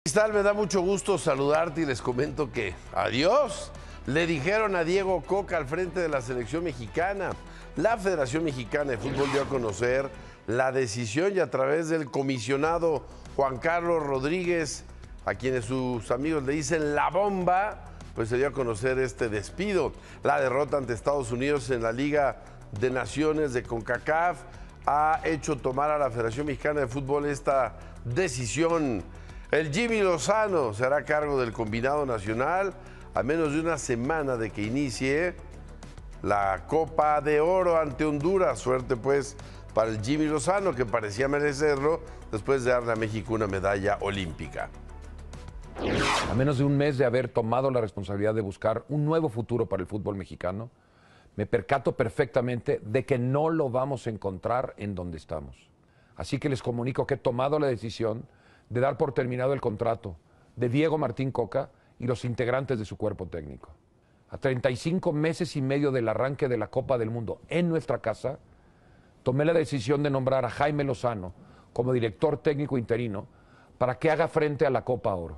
Cristal, me da mucho gusto saludarte y les comento que adiós le dijeron a Diego Coca al frente de la selección mexicana. La Federación Mexicana de Fútbol dio a conocer la decisión y a través del comisionado Juan Carlos Rodríguez, a quienes sus amigos le dicen la bomba, pues se dio a conocer este despido. La derrota ante Estados Unidos en la Liga de Naciones de CONCACAF ha hecho tomar a la Federación Mexicana de Fútbol esta decisión. El Jimmy Lozano se hará cargo del combinado nacional a menos de una semana de que inicie la Copa de Oro ante Honduras. Suerte pues para el Jimmy Lozano, que parecía merecerlo después de darle a México una medalla olímpica. A menos de un mes de haber tomado la responsabilidad de buscar un nuevo futuro para el fútbol mexicano, me percato perfectamente de que no lo vamos a encontrar en donde estamos. Así que les comunico que he tomado la decisión de dar por terminado el contrato de Diego Martín Coca y los integrantes de su cuerpo técnico. A 35 meses y medio del arranque de la Copa del Mundo en nuestra casa, tomé la decisión de nombrar a Jaime Lozano como director técnico interino para que haga frente a la Copa Oro.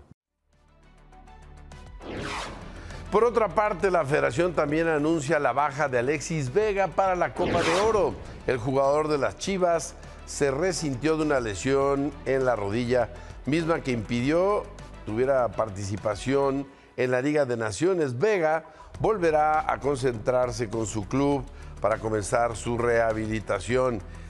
Por otra parte, la Federación también anuncia la baja de Alexis Vega para la Copa de Oro. El jugador de las Chivas se resintió de una lesión en la rodilla, misma que impidió tuviera participación en la Liga de Naciones. Vega volverá a concentrarse con su club para comenzar su rehabilitación.